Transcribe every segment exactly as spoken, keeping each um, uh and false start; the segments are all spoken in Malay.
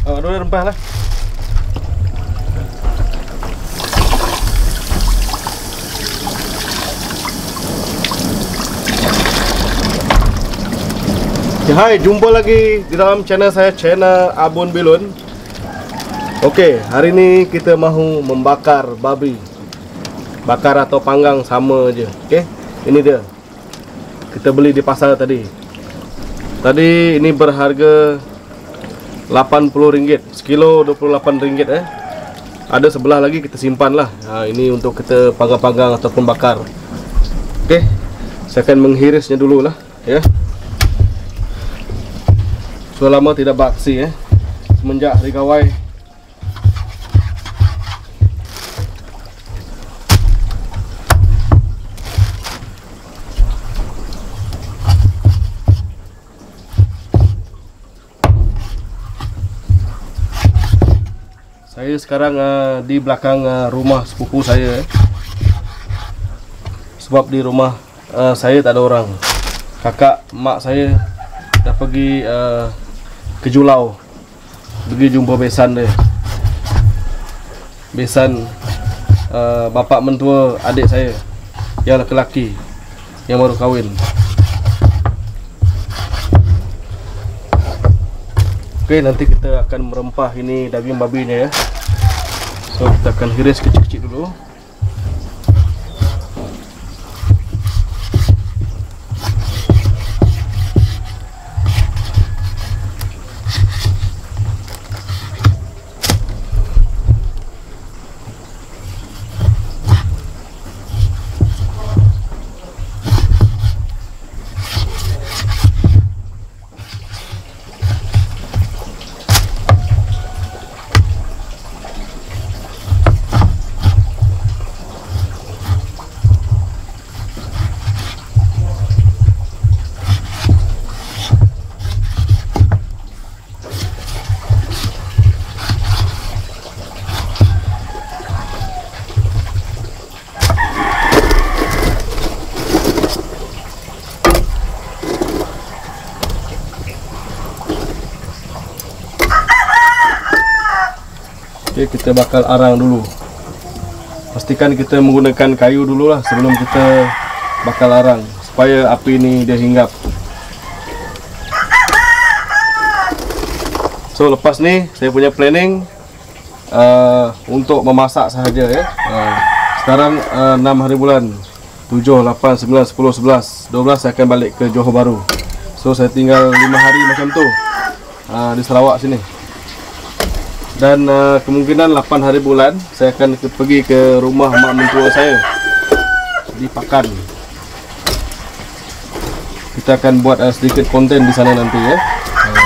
Oh, dulu rempah lah. Ya, hai, jumpa lagi di dalam channel saya, channel Abon Bilun. Oke, hari ini kita mahu membakar babi. Bakar atau panggang sama aja. Oke, ini dia. Kita beli di pasar tadi. Tadi ini berharga lapan puluh ringgit, sekilo dua puluh delapan ringgit eh. Ada sebelah lagi kita simpan lah. Nah, ini untuk kita panggang-panggang ataupun bakar. Oke, saya akan menghirisnya dulu lah, ya. Sudah lama tidak baksi ya, semenjak hari gawai. Saya sekarang uh, di belakang uh, rumah sepupu saya, sebab di rumah uh, saya tak ada orang. Kakak mak saya dah pergi uh, ke Julau, pergi jumpa besan dia, besan uh, bapak mentua adik saya yang lelaki yang baru kahwin. Oke, nanti kita akan merempah ini daging babinya ya. So kita akan hiris kecil-kecil dulu. Oke, kita bakal arang dulu. Pastikan kita menggunakan kayu dulu lah sebelum kita bakal arang, supaya api ini dia hinggap. So lepas ni saya punya planning uh, untuk memasak sahaja ya. Uh, sekarang uh, enam hari bulan, tujuh, lapan, sembilan, sepuluh, sebelas, dua belas saya akan balik ke Johor Bahru. So saya tinggal lima hari macam tu uh, di Sarawak sini. Dan uh, kemungkinan lapan hari bulan saya akan ke, pergi ke rumah mak mentua saya di Pakan. Kita akan buat uh, sedikit konten di sana nanti ya. Uh.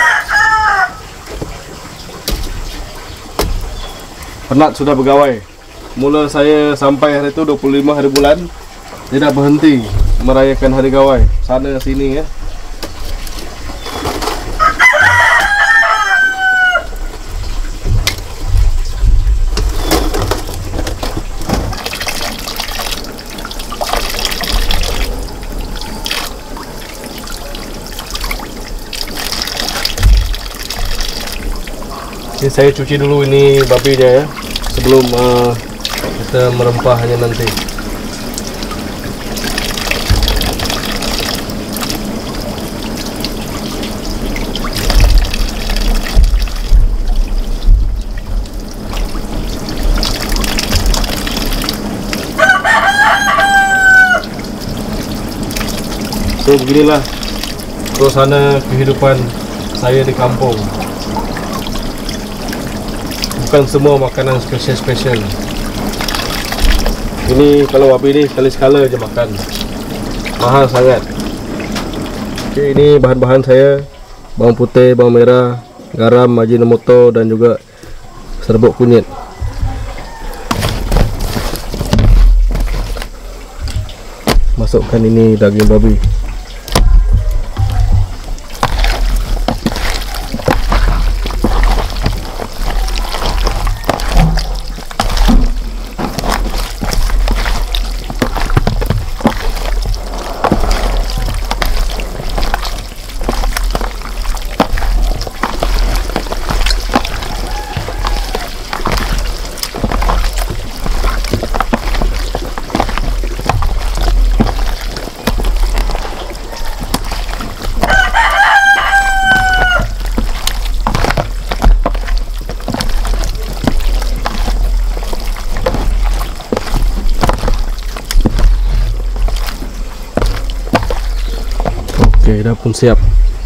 Penat sudah bergawai. Mula saya sampai hari itu dua puluh lima hari bulan, tidak berhenti merayakan hari gawai sana sini ya. Ini saya cuci dulu ini babinya ya, sebelum uh, kita merempahnya nanti. So beginilah suasana kehidupan saya di kampung. Bukan semua makanan spesial-spesial. Ini kalau babi ini sekali-sekala aja makan. Mahal sangat. Oke, ini bahan-bahan saya: bawang putih, bawang merah, garam, ajinomoto, dan juga serbuk kunyit. Masukkan ini daging babi. Oke, dah pun siap.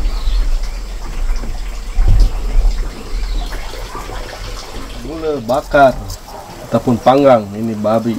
Mula bakar ataupun panggang ini babi.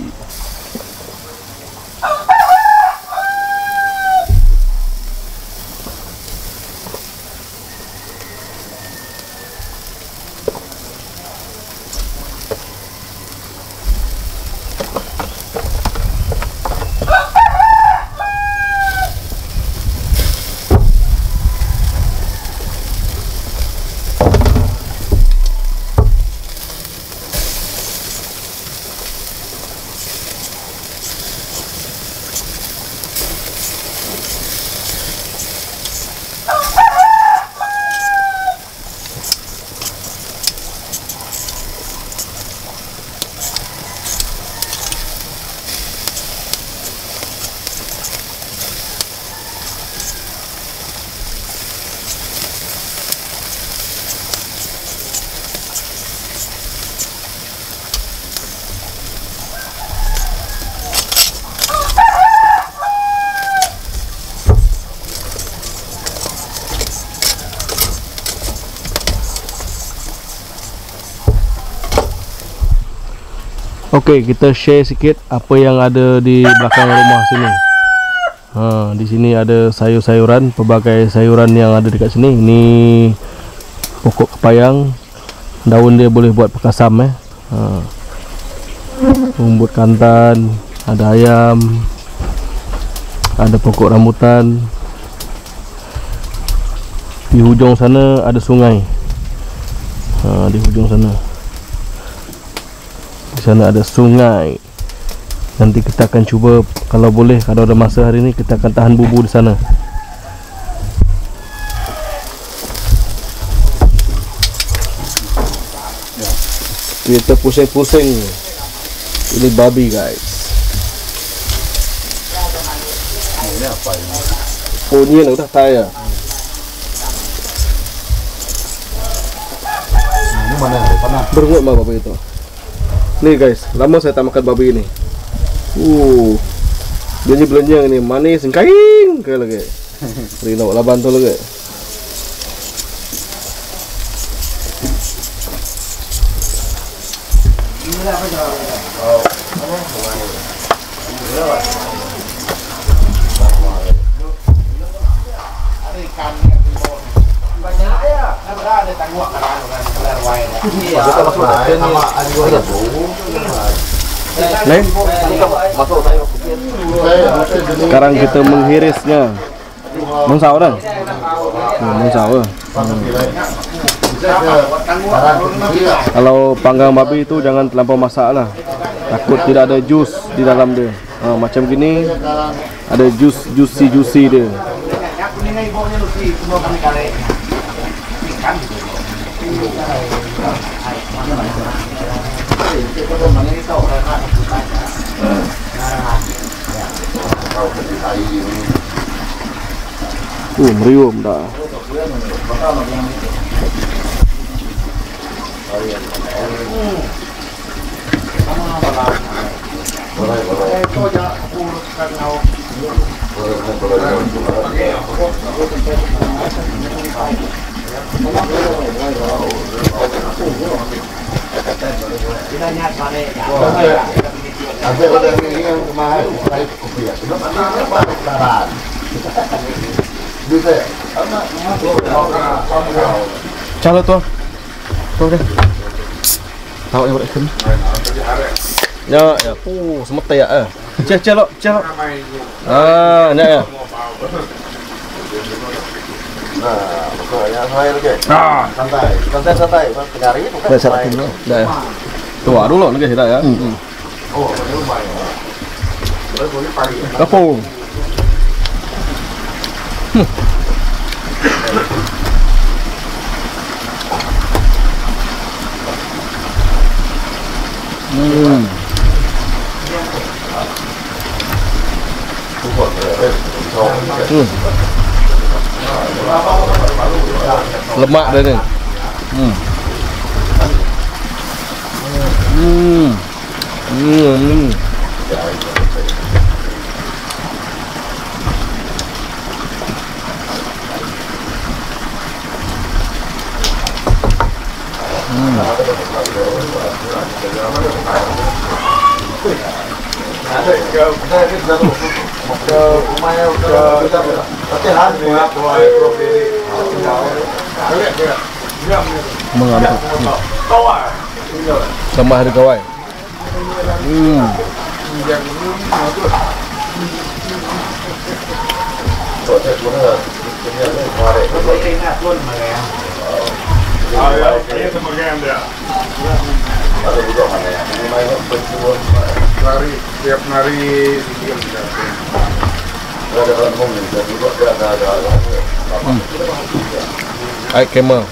Oke, kita share sikit apa yang ada di belakang rumah sini. Ha, di sini ada sayur-sayuran, pelbagai sayuran yang ada dekat sini. Ini pokok kepayang, daun dia boleh buat pekasam eh. Ha. Rumput kantan, ada ayam, ada pokok rambutan. Di hujung sana ada sungai. Ha, di hujung sana. Di sana ada sungai. Nanti kita akan cuba, kalau boleh, kalau ada masa hari ini, kita akan tahan bubu di sana. Kita pusing-pusing. Ini babi, guys. Ini apa ini? Oh, ini yang udah tayar. Ini mana? Mana? Berengut mah babi itu. Nih guys, lama saya tak makan babi ini. Uh, dia ni belenjang ini, manis, kain ke lagi. Rino laban tu lagi. Lain. Sekarang kita menghirisnya. Mengsau dah. Hmm, mengsau dah. Hmm. Kalau panggang babi itu jangan terlampau masak lah. Takut tidak ada jus di dalam dia. Ha, macam gini ada jus juicy-juicy dia. Uh, merium dah. Ada orang yang kemarin saya kopi ya. Bisa ya? Calo tuh. Tuh deh. Tahu yang berekan. Ya, ya. Uh, semeta ya eh. Cek celok, celok. Ah, nak ya. Nah, pokoknya saya lagi. Ah, Santai, santai, santai. Penari itu kan. dah saya dulu. Dah ya. Tua dulu lagi sudah ya. Hmm. Oh, ini lumayan. Boleh boleh pagi. Kapung. Hmm. Hmm. Lemak dia ni. Hmm. Hmm. Hmm. Sama hari kawai. Hmm. Nari, tiap nari ada orang ngomong, ada ada ada ada. Air camel.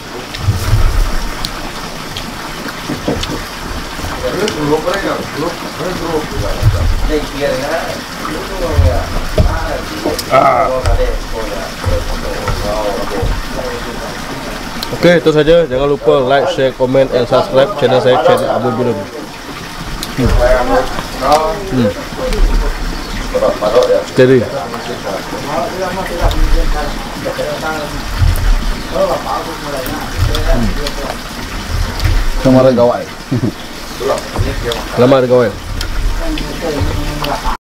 Oke, itu saja. Jangan lupa like, share, comment, and subscribe channel saya, channel Abon Bilon. Hmm. Hmm. Jadi. Hmm. Sama ada gawai. Lama ada kawan.